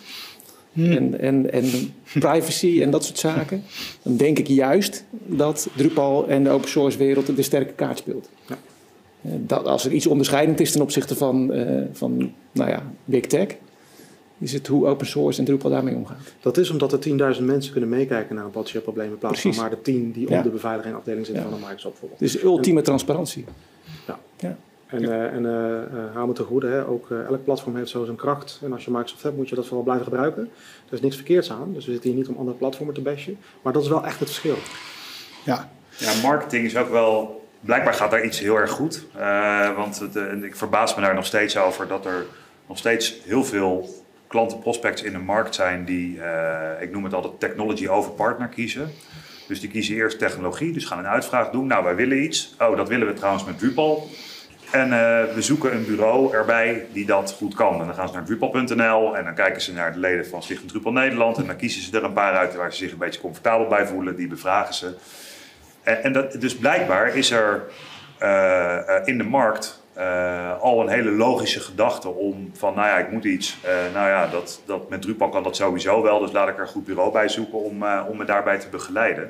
En privacy en dat soort zaken. Dan denk ik juist dat Drupal en de open source wereld de sterke kaart speelt. Ja. Als er iets onderscheidend is ten opzichte van Big Tech, is het hoe open source en Drupal daarmee omgaat. Dat is omdat er 10.000 mensen kunnen meekijken naar een potentieel probleem in plaats van maar de 10 die onder de beveiligingafdeling zitten van een Microsoft bijvoorbeeld. Dus ultieme transparantie. Ja. En hou me te goede, hè? Ook elk platform heeft zo zijn kracht. En als je Microsoft hebt, moet je dat vooral blijven gebruiken. Er is niks verkeerds aan, dus we zitten hier niet om andere platformen te bashen. Maar dat is wel echt het verschil. Ja, marketing is ook wel... Blijkbaar gaat daar iets heel erg goed. Want ik verbaas me daar nog steeds over dat er nog steeds heel veel klanten, prospects in de markt zijn die, ik noem het altijd technology over partner kiezen. Dus die kiezen eerst technologie, dus gaan een uitvraag doen. Nou, wij willen iets. Oh, dat willen we trouwens met Drupal. En we zoeken een bureau erbij die dat goed kan. En dan gaan ze naar drupal.nl en dan kijken ze naar de leden van Stichting Drupal Nederland. En dan kiezen ze er een paar uit waar ze zich een beetje comfortabel bij voelen. Die bevragen ze. Dus blijkbaar is er in de markt al een hele logische gedachte om van, ik moet iets. Dat met Drupal kan dat sowieso wel. Dus laat ik er een goed bureau bij zoeken om me daarbij te begeleiden.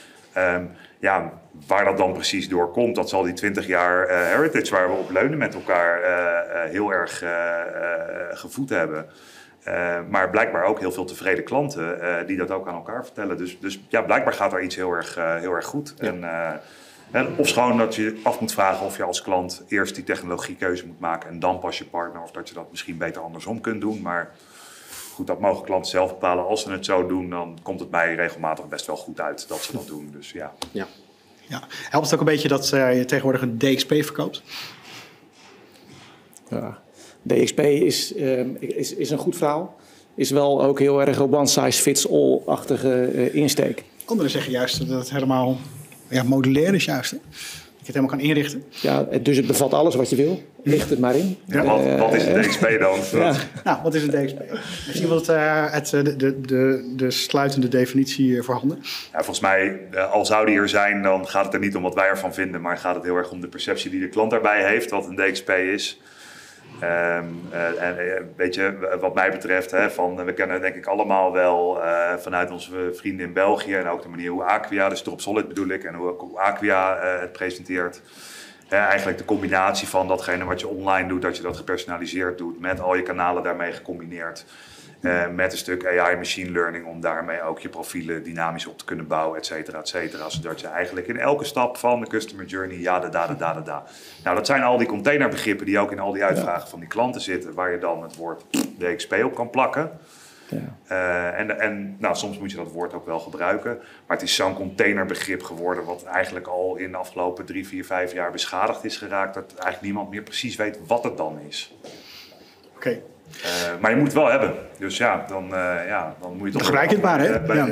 Waar dat dan precies door komt, dat zal die 20 jaar heritage waar we op leunen met elkaar heel erg gevoed hebben. Maar blijkbaar ook heel veel tevreden klanten die dat ook aan elkaar vertellen. Dus blijkbaar gaat er iets heel erg goed. Ja. Of gewoon dat je af moet vragen of je als klant eerst die technologiekeuze moet maken en dan pas je partner. Of dat je dat misschien beter andersom kunt doen. Maar goed, dat mogen klanten zelf bepalen. Als ze het zo doen, dan komt het mij regelmatig best wel goed uit dat ze dat doen. Dus ja. Helpt het ook een beetje dat je tegenwoordig een DXP verkoopt? Ja, DXP is een goed verhaal. Is wel ook heel erg een one-size-fits-all-achtige insteek. Anderen zeggen juist dat het helemaal modulair is juist. Hè? Dat je het helemaal kan inrichten. Ja, dus het bevat alles wat je wil. Richt het maar in. Ja, wat is een DXP dan? Nou, wat is een DXP? Heeft iemand de sluitende definitie voorhanden? Ja, volgens mij, al zou die er zijn, dan gaat het er niet om wat wij ervan vinden, maar gaat het heel erg om de perceptie die de klant daarbij heeft, wat een DXP is. Weet je, wat mij betreft, we kennen denk ik allemaal wel vanuit onze vrienden in België en ook de manier hoe Acquia, dus Dropsolid bedoel ik, en hoe Acquia het presenteert. Eigenlijk de combinatie van datgene wat je online doet, dat je dat gepersonaliseerd doet, met al je kanalen daarmee gecombineerd. Met een stuk AI machine learning om daarmee ook je profielen dynamisch op te kunnen bouwen, et cetera, zodat je eigenlijk in elke stap van de customer journey, Nou, dat zijn al die containerbegrippen die ook in al die uitvragen van die klanten zitten, waar je dan het woord DXP op kan plakken. Ja. Soms moet je dat woord ook wel gebruiken, maar het is zo'n containerbegrip geworden wat eigenlijk al in de afgelopen 3, 4, 5 jaar beschadigd is geraakt, dat eigenlijk niemand meer precies weet wat het dan is. Oké. Maar je moet het wel hebben. Dus dan moet je toch... Dan gebruik je het maar,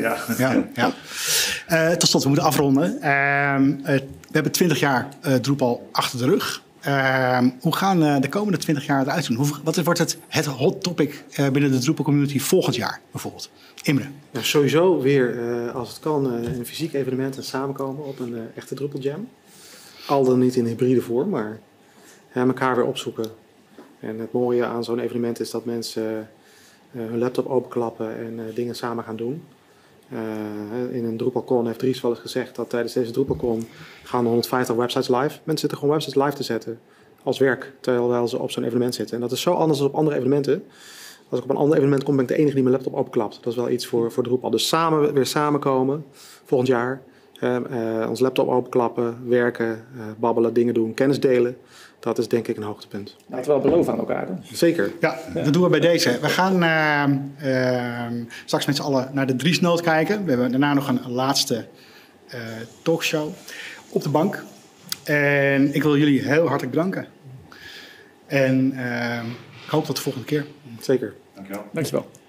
hè? Tot slot, we moeten afronden. We hebben 20 jaar Drupal achter de rug. Hoe gaan de komende 20 jaar eruit zien? Wat wordt het hot topic binnen de Drupal community volgend jaar bijvoorbeeld? Imre? Nou, sowieso weer, als het kan, een fysiek evenement en samenkomen op een echte Drupal Jam. Al dan niet in hybride vorm, maar elkaar weer opzoeken. En het mooie aan zo'n evenement is dat mensen hun laptop openklappen en dingen samen gaan doen. In een DrupalCon heeft Dries wel eens gezegd dat tijdens deze DrupalCon gaan 150 websites live. Mensen zitten gewoon websites live te zetten als werk, terwijl ze op zo'n evenement zitten. En dat is zo anders dan op andere evenementen. Als ik op een ander evenement kom, ben ik de enige die mijn laptop openklapt. Dat is wel iets voor Drupal. Dus weer samenkomen volgend jaar. Ons laptop openklappen, werken, babbelen, dingen doen, kennis delen. Dat is denk ik een hoogtepunt. Laten we wel beloven aan elkaar. Hè? Zeker. Ja, dat doen we bij deze. We gaan straks met z'n allen naar de Driesnoot kijken. We hebben daarna nog een laatste talkshow op de bank. En ik wil jullie heel hartelijk bedanken. En ik hoop tot de volgende keer. Zeker. Dankjewel. Dankjewel.